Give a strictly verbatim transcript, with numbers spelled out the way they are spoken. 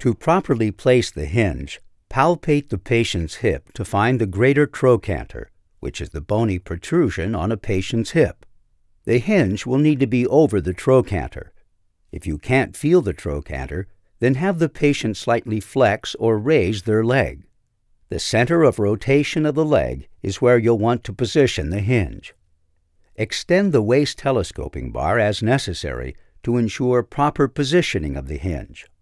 To properly place the hinge, palpate the patient's hip to find the greater trochanter, which is the bony protrusion on a patient's hip. The hinge will need to be over the trochanter. If you can't feel the trochanter, then have the patient slightly flex or raise their leg. The center of rotation of the leg is where you'll want to position the hinge. Extend the waist telescoping bar as necessary to ensure proper positioning of the hinge.